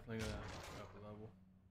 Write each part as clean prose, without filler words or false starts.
definitely gonna up the level.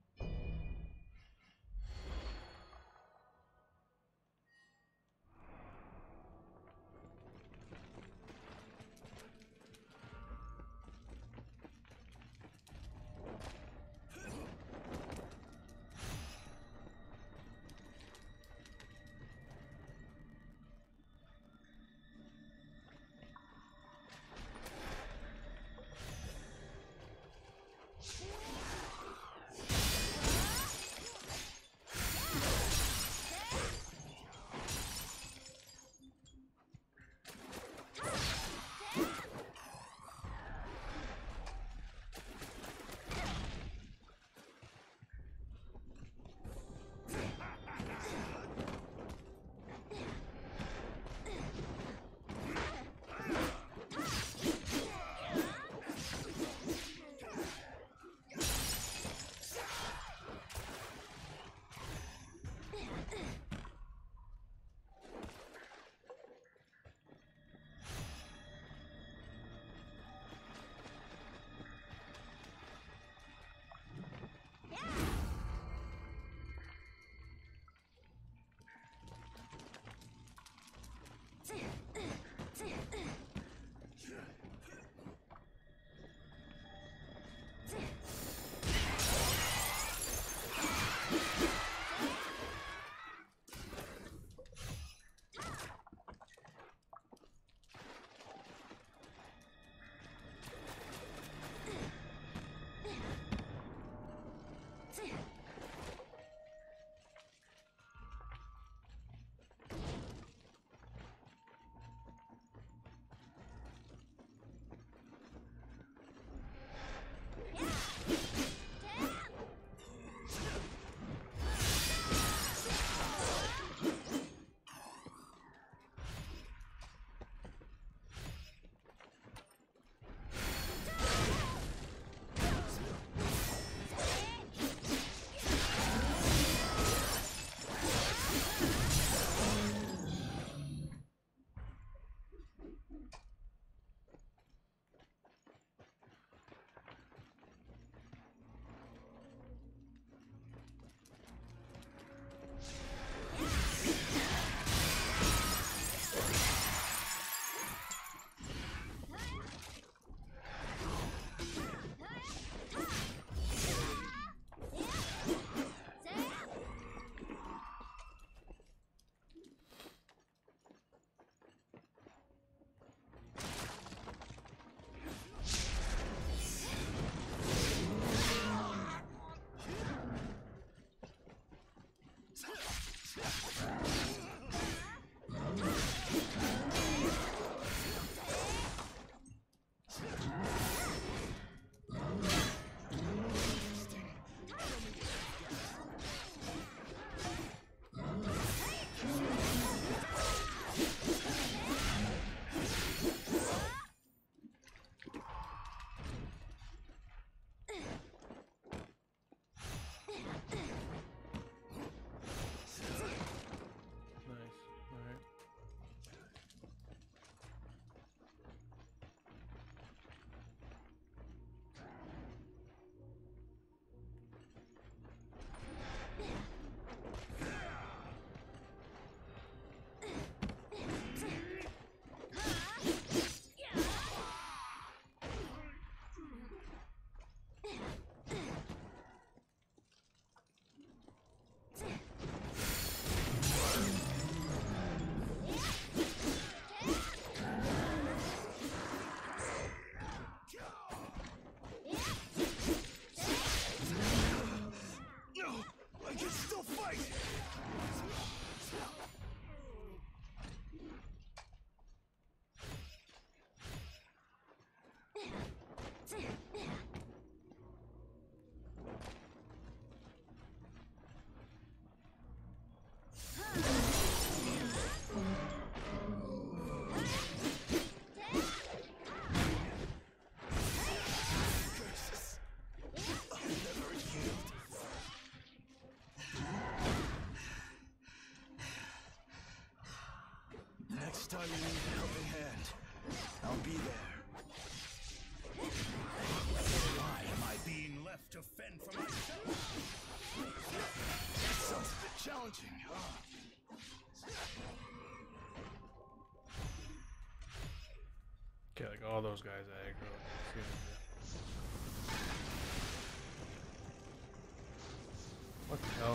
time you need a helping hand, I'll be there. Why am I being left Okay, like all those guys aggro. What the hell?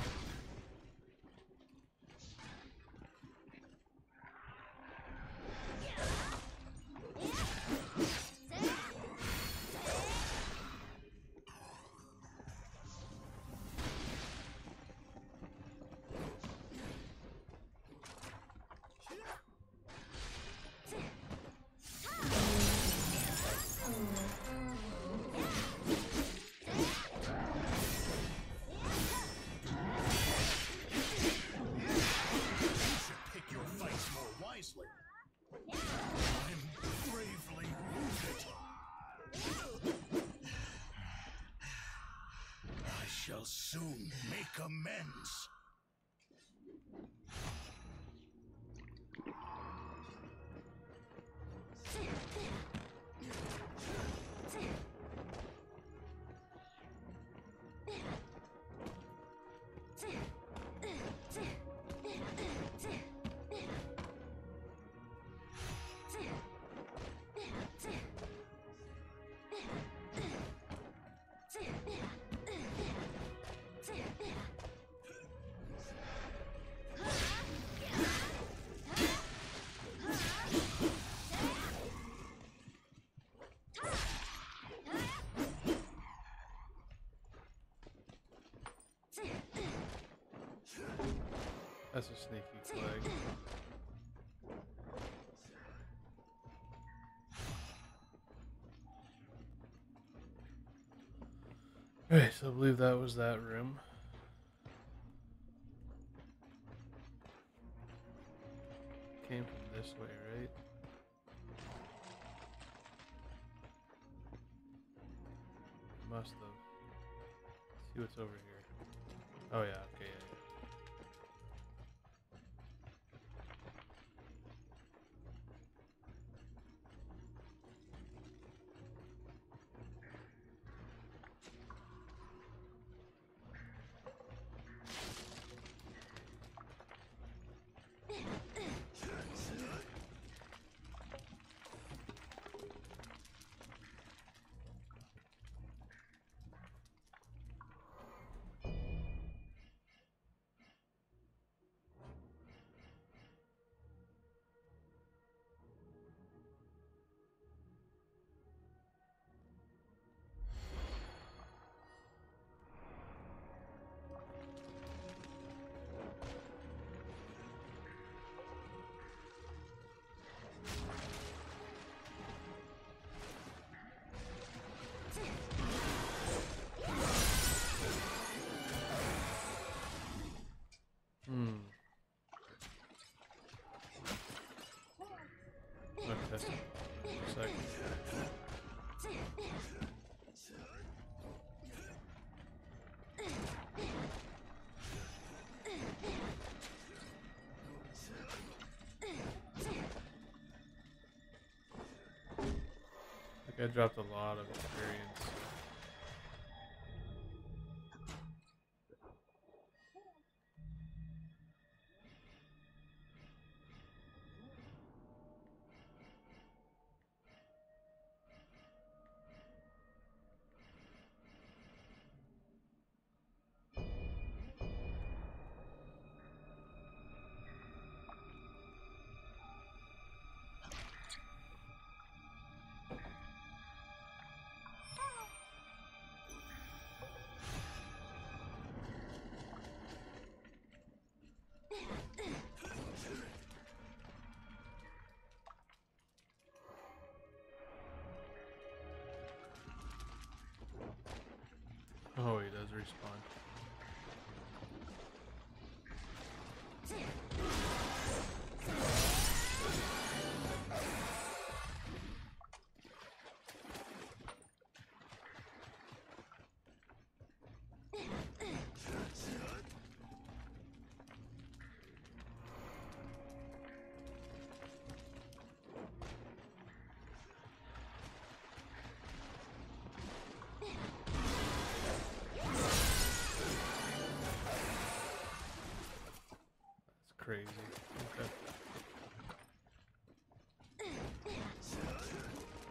Shall soon make amends. That's a sneaky flag. Alright, so I believe that was that room. Came from this way, right? Must have. Let's see what's over here. Oh yeah, okay, yeah. Okay. Second. I dropped a lot of experience. Oh, he does respawn. Crazy. Okay.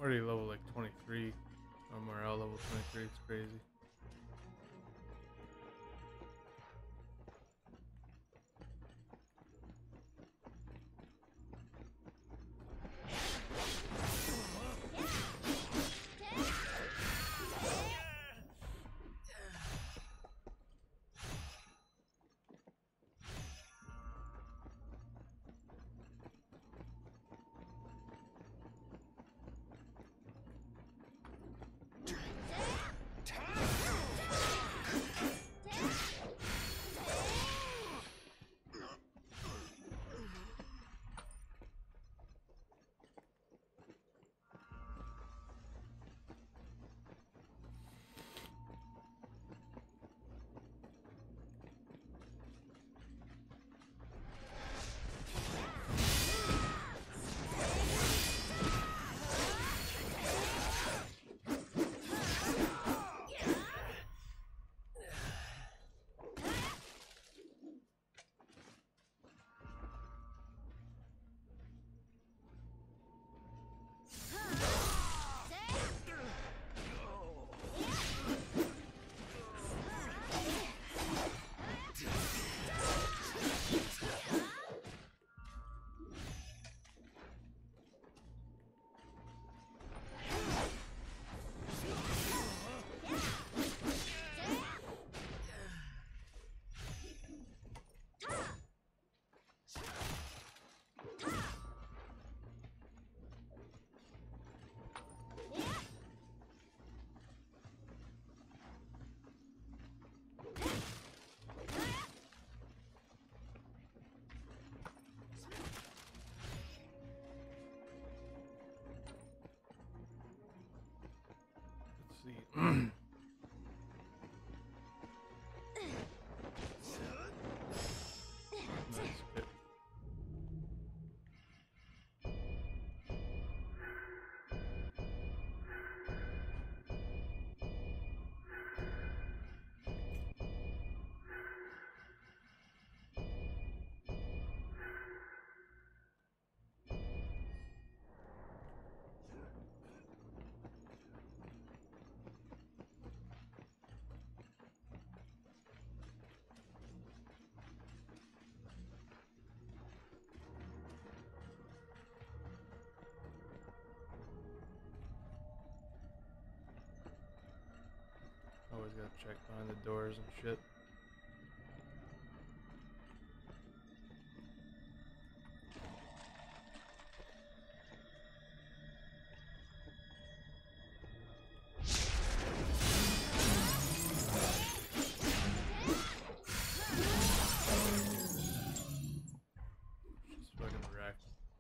already level like 23. I'm morale level 23. It's crazy. Let's see. Nice hit. Always gotta check behind the doors and shit. Just fucking wrecked.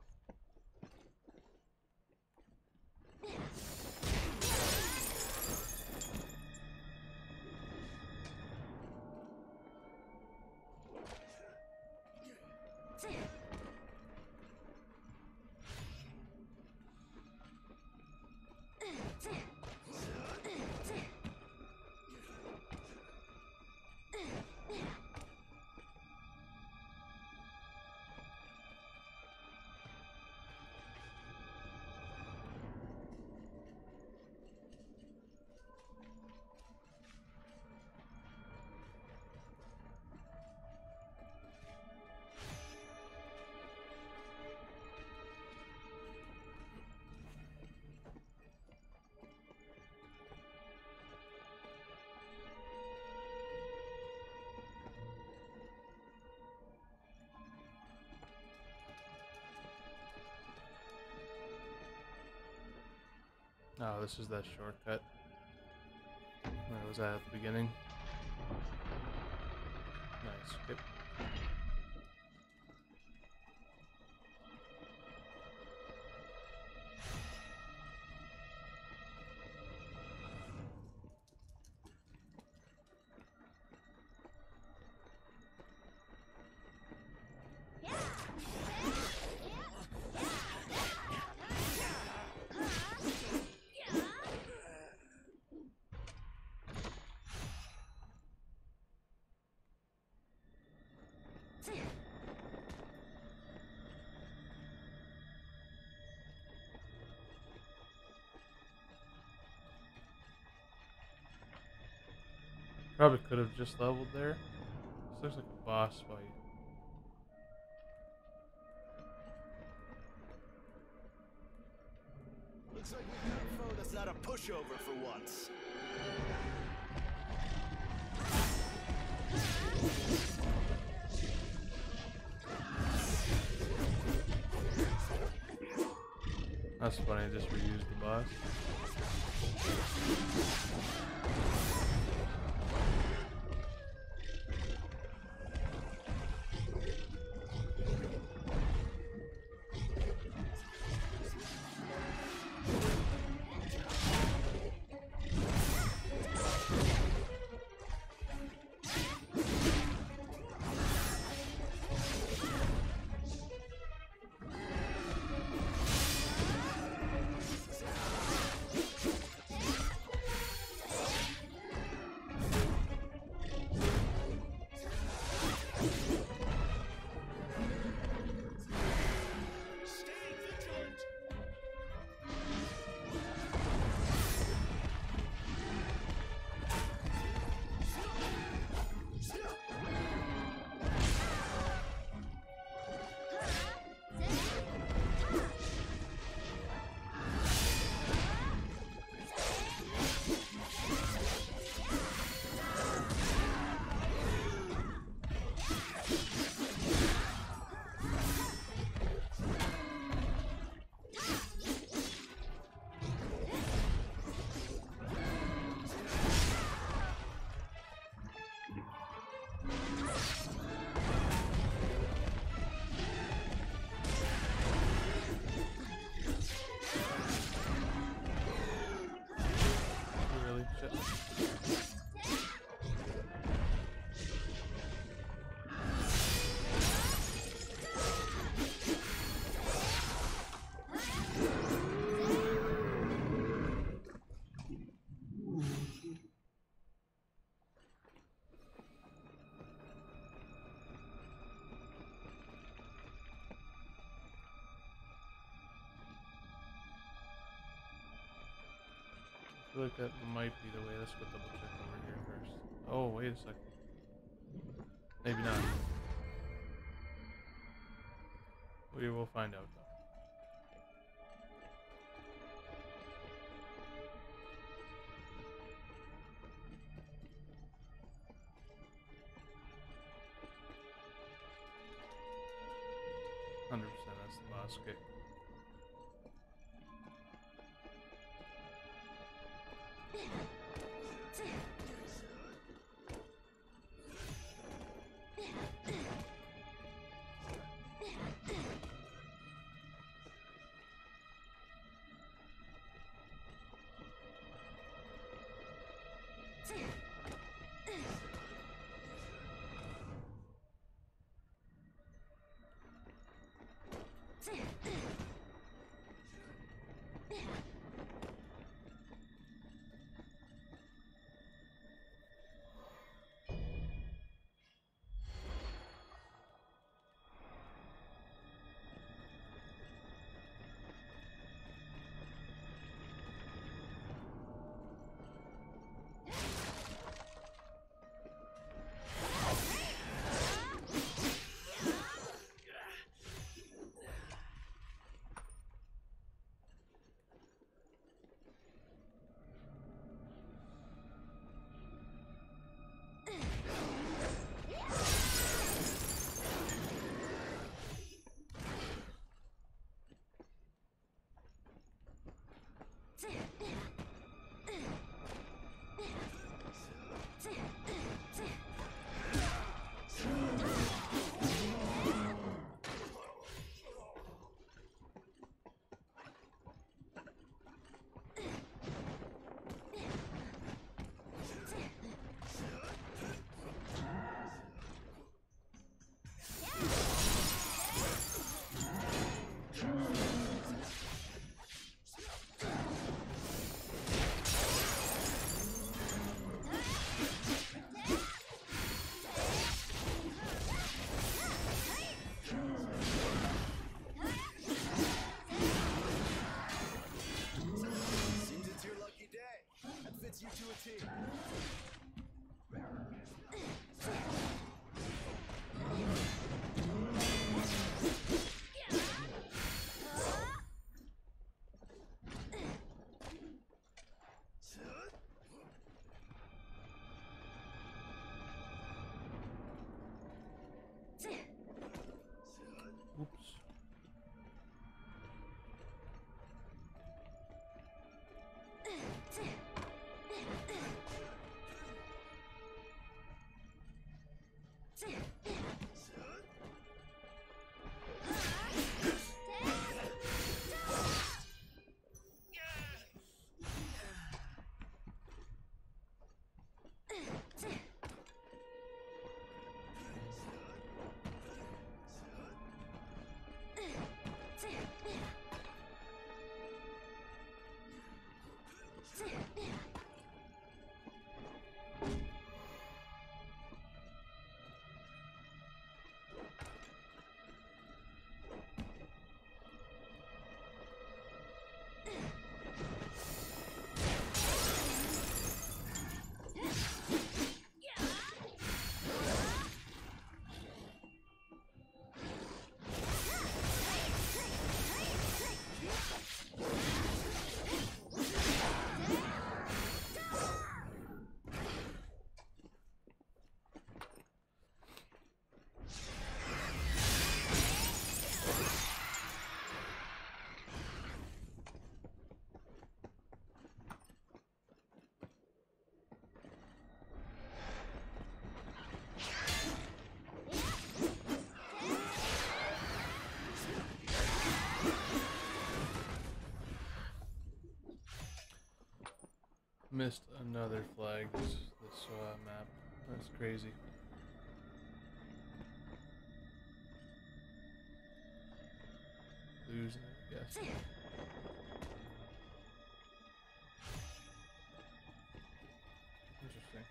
Oh, this is that shortcut that was at the beginning. Nice. Yep. Probably could have just leveled there. This looks like a boss fight. Looks like we've got a foe that's not a pushover for once. That's funny, I just reused the boss. Really? Shit. I feel like that might be the way. Let's go double check over here first. Oh, wait a second. Maybe not. We will find out though. That's the boss kick. Seems it's your lucky day. That fits you to a T. Missed another flag this map. That's crazy. Losing it, I guess. Interesting.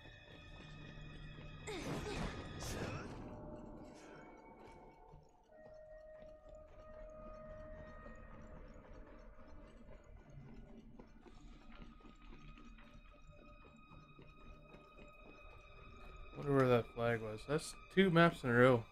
Wonder where that flag was. That's 2 maps in a row.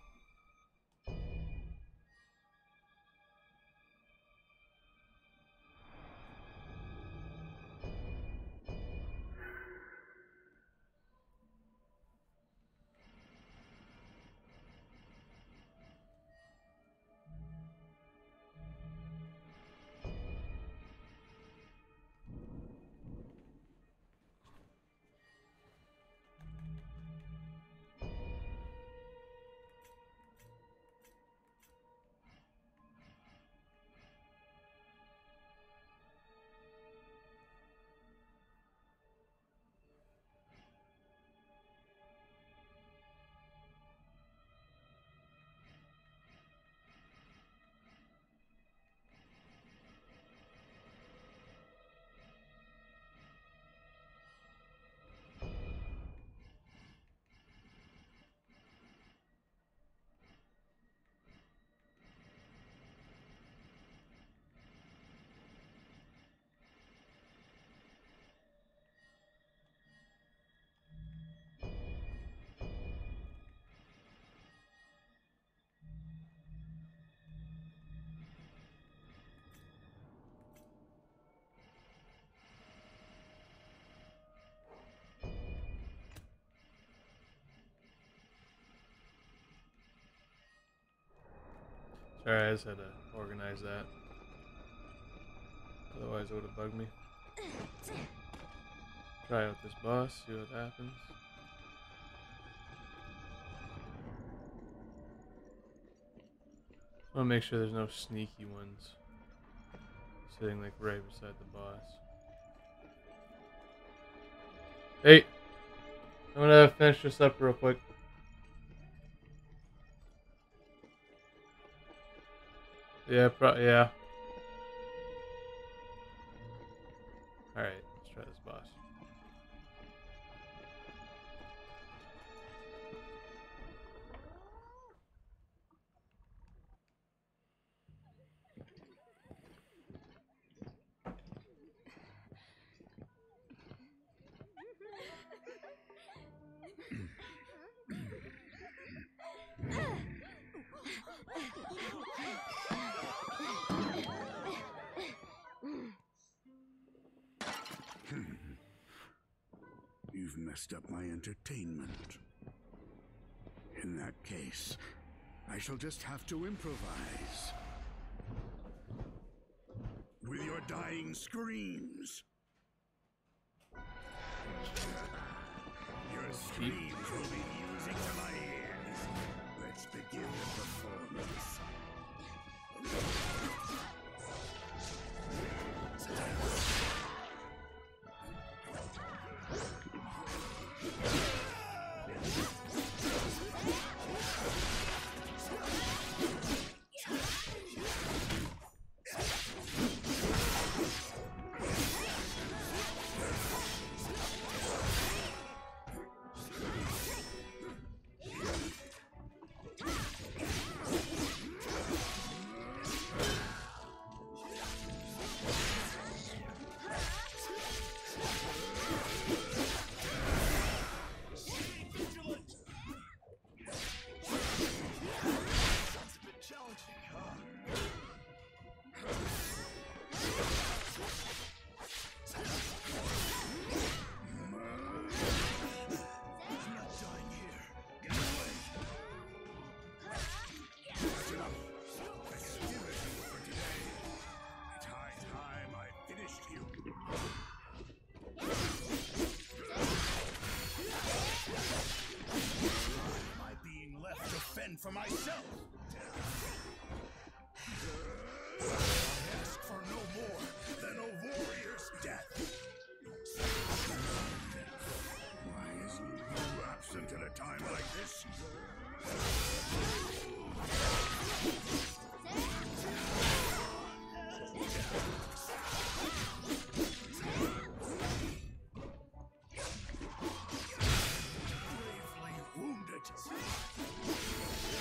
Sorry, I just had to organize that. Otherwise it would have bugged me. Try out this boss, see what happens. I want to make sure there's no sneaky ones sitting like right beside the boss. Hey! I'm gonna finish this up real quick. Yeah, yeah. Alright, let's try this boss. You've messed up my entertainment. In that case, I shall just have to improvise. With your dying screams. Your screams will be music to my ears. Let's begin the performance.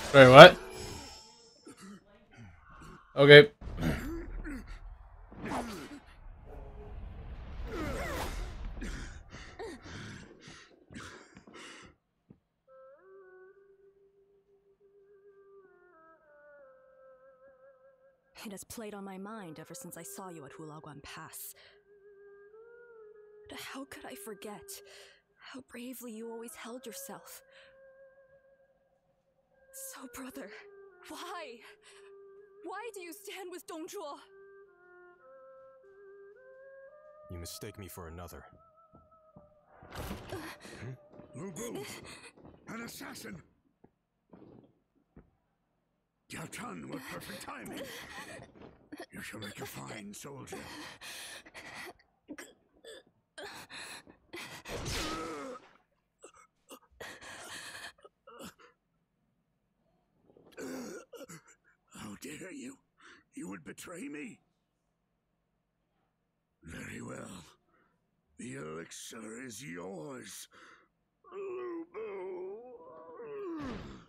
Sorry, what? Okay. It has played on my mind ever since I saw you at Hulaguan Pass. But how could I forget how bravely you always held yourself? So, brother, why? Why do you stand with Dongzhuo? You mistake me for another. Lu Bu, an assassin. Yao Chun with perfect timing. You shall make a fine soldier. How dare you? You would betray me? Very well. The elixir is yours, Lu Bu.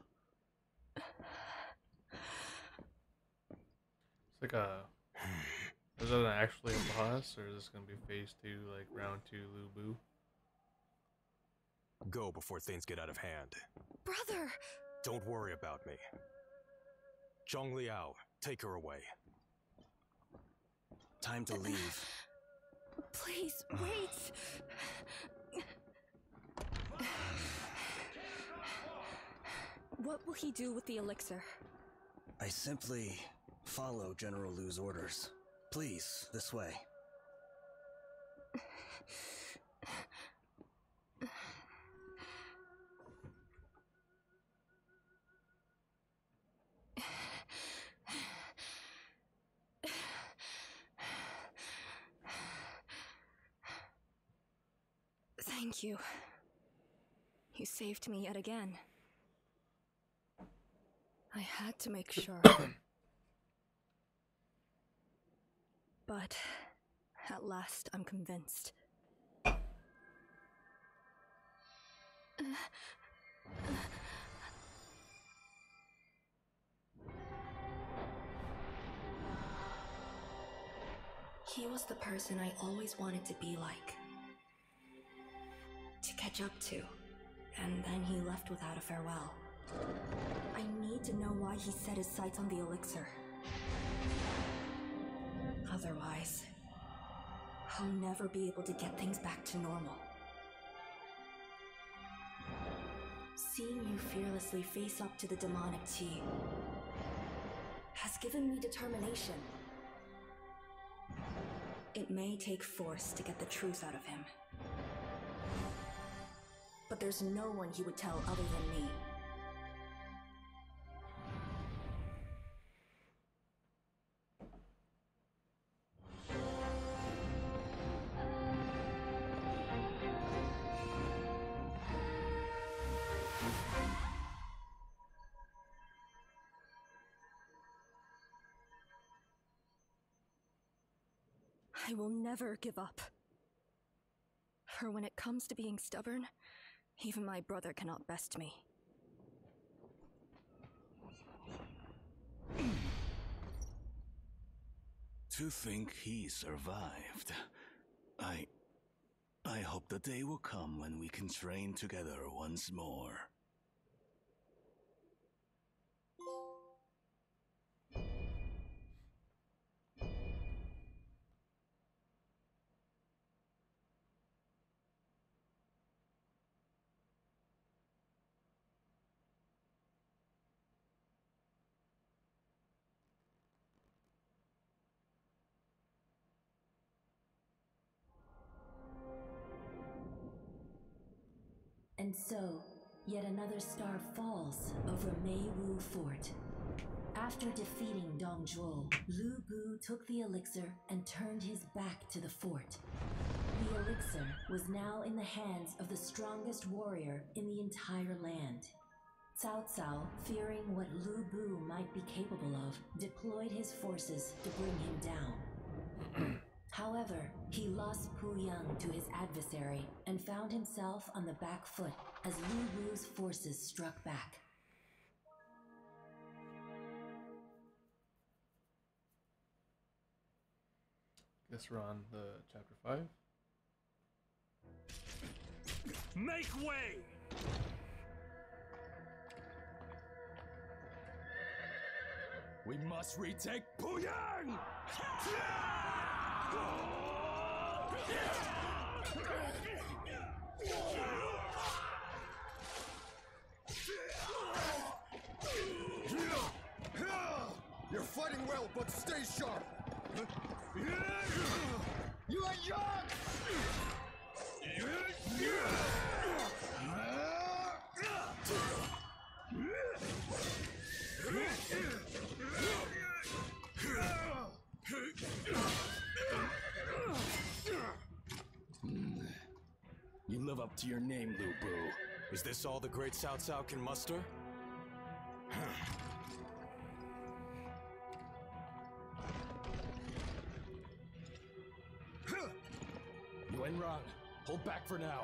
It's like a. Is that actually a boss, or is this gonna be phase 2, like round 2 Lu Bu? Go before things get out of hand. Brother! Don't worry about me. Zhong Liao, take her away. Time to leave. Please, wait! What will he do with the elixir? I simply follow General Lu's orders. Please, this way. Thank you. You saved me yet again. I had to make sure. But at last I'm convinced. He was the person I always wanted to be like. To catch up to. And then he left without a farewell. I need to know why he set his sights on the elixir. Otherwise, I'll never be able to get things back to normal. Seeing you fearlessly face up to the demonic Qi has given me determination. It may take force to get the truth out of him. But there's no one he would tell other than me. I will never give up. For when it comes to being stubborn, even my brother cannot best me. To think he survived. I hope the day will come when we can train together once more. And so, yet another star falls over Meiwu Fort. After defeating Dongzhuo, Lu Bu took the elixir and turned his back to the fort. The elixir was now in the hands of the strongest warrior in the entire land. Cao Cao, fearing what Lu Bu might be capable of, deployed his forces to bring him down. However, he lost Pu Yang to his adversary and found himself on the back foot as Lu Bu's forces struck back. Guess we're on the chapter 5. Make way! We must retake Puyang! You're fighting well, but stay sharp! You are young! You live up to your name, Lu Bu. Is this all the great Cao Cao can muster? Yuan Rong, hold back for now.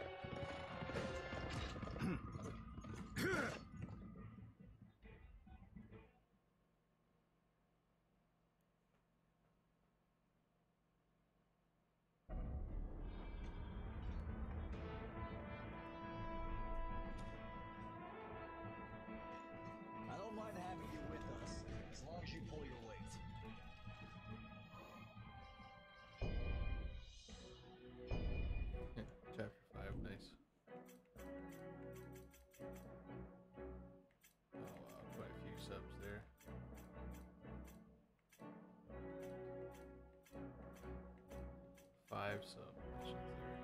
I don't mind having you with us, as long as you pull your weight. Chapter 5, nice. Oh wow, quite a few subs there. Five submissions there.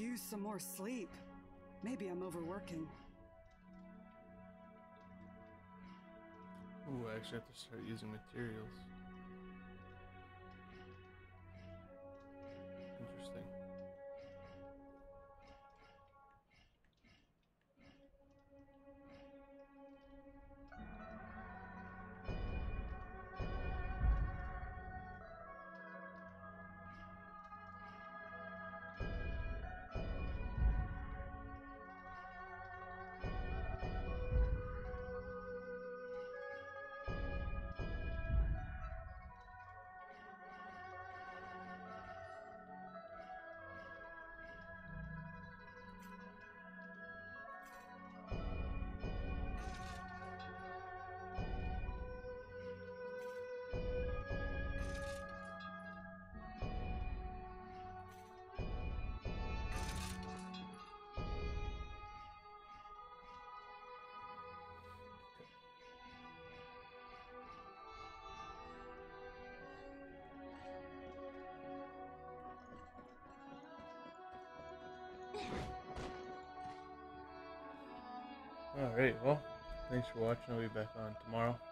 use some more sleep. Maybe I'm overworking. Ooh, I actually have to start using materials. Interesting. Alright, well, thanks for watching. I'll be back on tomorrow.